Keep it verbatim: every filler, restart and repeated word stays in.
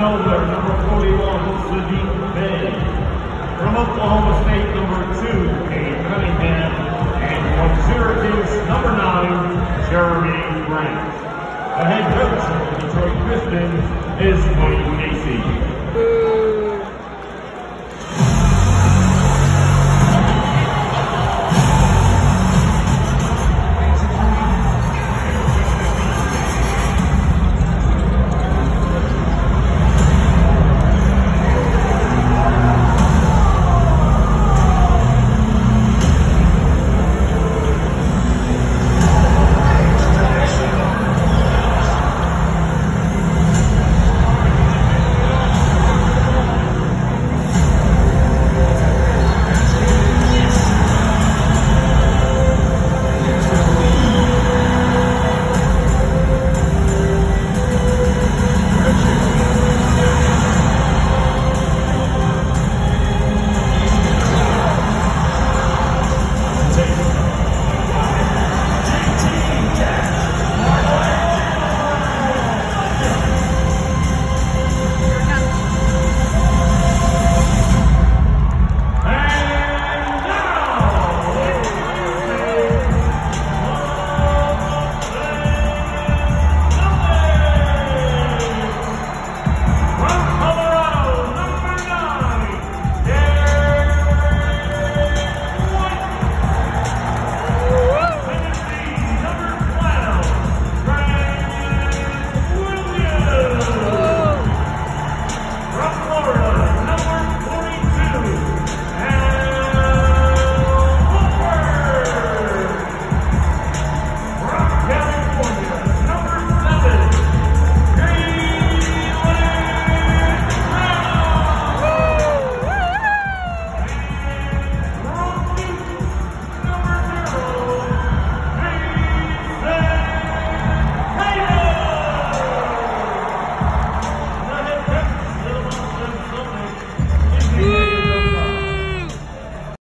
Villanova, number forty-one, Sadiq Bey. From Oklahoma State, number two, Kate Cunningham. And from Syracuse, number nine, Jeremy Grant. The head coach of the Detroit Pistons is Tony Casey.